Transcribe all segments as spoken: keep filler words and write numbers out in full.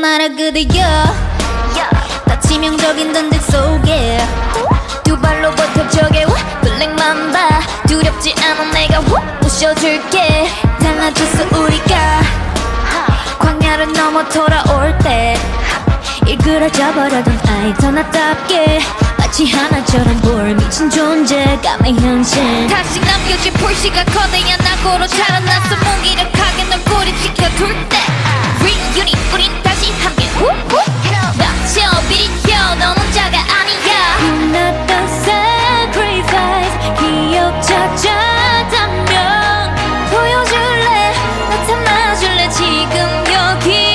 나라 그대여 다 치명적인 던질 속에 두 발로 버텨줘게 블랙만 봐 두렵지 않아 내가 부셔줄게 달라졌어 우리가 광야를 넘어 돌아올 때 일그러져 버려던 아이 더 나답게 마치 하나처럼 볼 미친 존재감의 현실 다시 남겨진 불씨가 거대한 악으로 자라났어 무기력하게 널 고립시켜둘 때 Reunion 우린 다시 함께 닥쳐 비리켜 넌 혼자가 아니야 You're not the sacrifice 기억 찾았다면 보여줄래 나타나줄래 지금 여기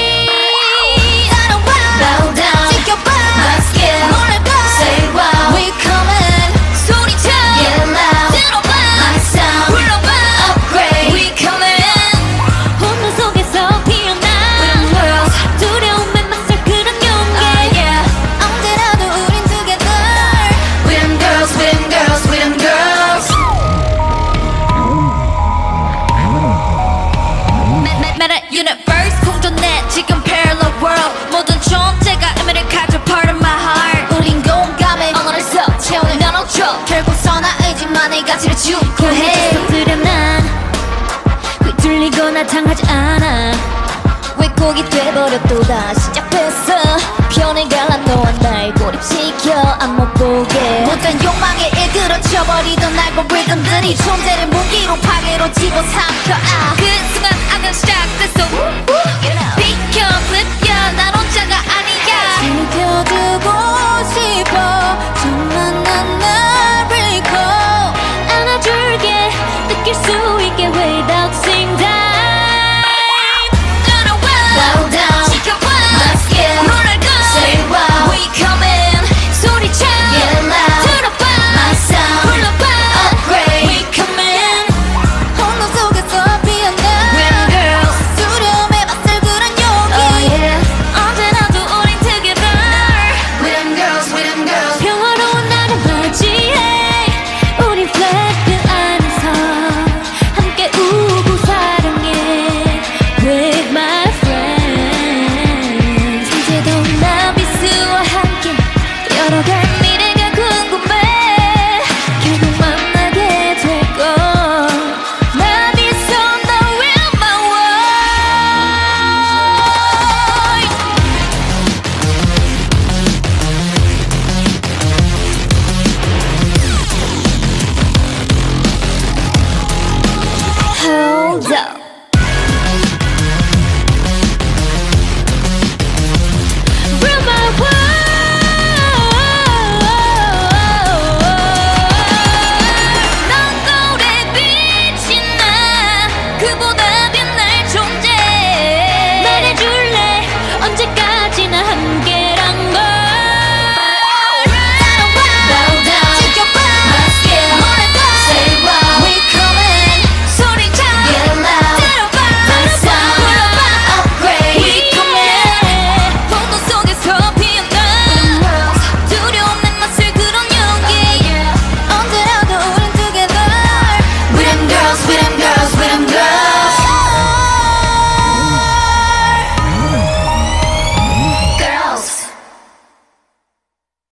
Universe 공존해 지금 parallel world 모든 존재가 의미를 가져 part of my heart 우린 공감해 언어를 써 채우는 나눠줘 결국 선한 의지만의 가치를 추구해 서투려 난 휘둘리거나 당하지 않아 왜곡이 돼버려 또다시 시작했어 편을 갈라 너와 날 고립시켜 안 못 보게 못된 욕망에 일그러쳐버리던 알고리즘들이 존재를 무기로 파괴로 집어삼켜 아. 그 순간 악은 시작됐어 비켜 flip